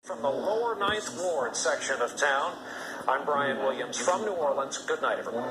From the lower Ninth Ward section of town, I'm Brian Williams from New Orleans. Good night, everyone.